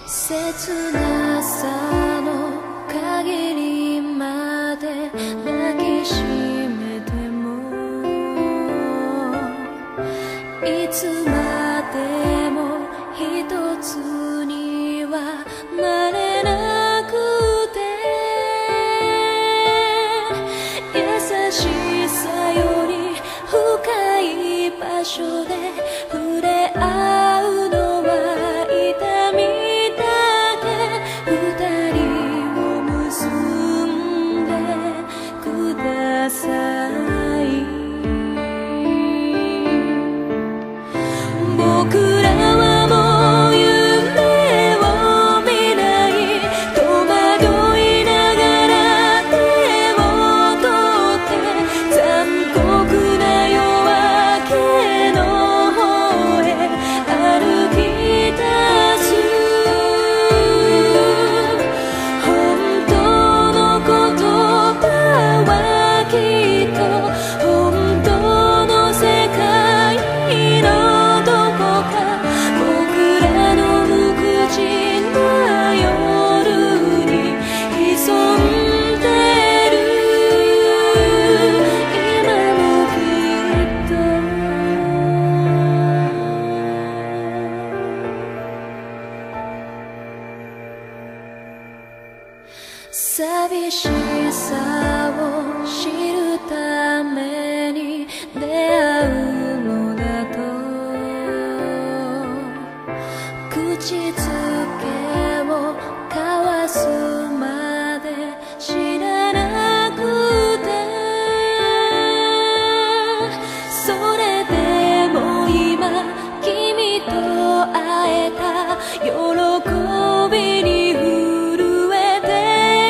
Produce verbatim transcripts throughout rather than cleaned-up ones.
切なさの限りまで抱きしめてもいつまでも一つにはなれなくて優しさより深い場所で触れ合うのは痛み僕らはもう夢を見ない戸惑いながら手を取って残酷な夜明けの方へ歩き出す本当の言葉はきっと本当の世界の寂しさを知るために出会うのだと口づけを交わすまで知らなくてそれでも今君と会えた喜びに震えて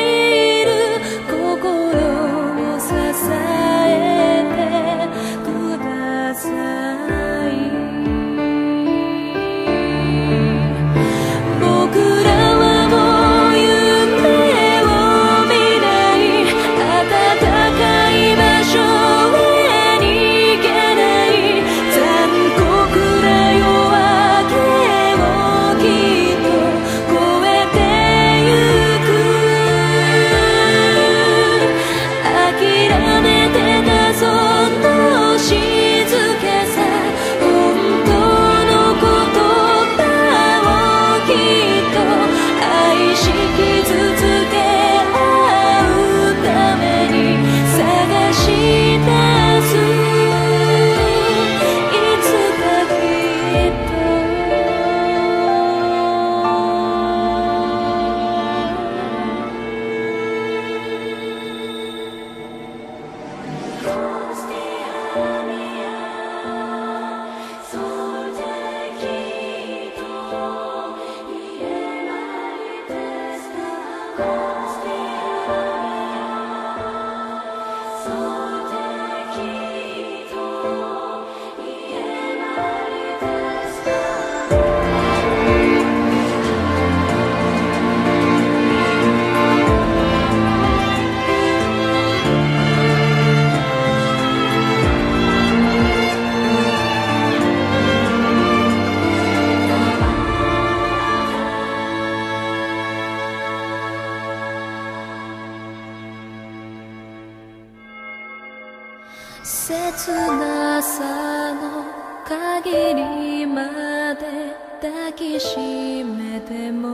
切なさの限りまで抱きしめても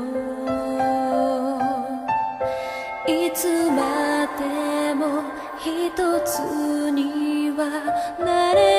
いつまでも一つにはなれ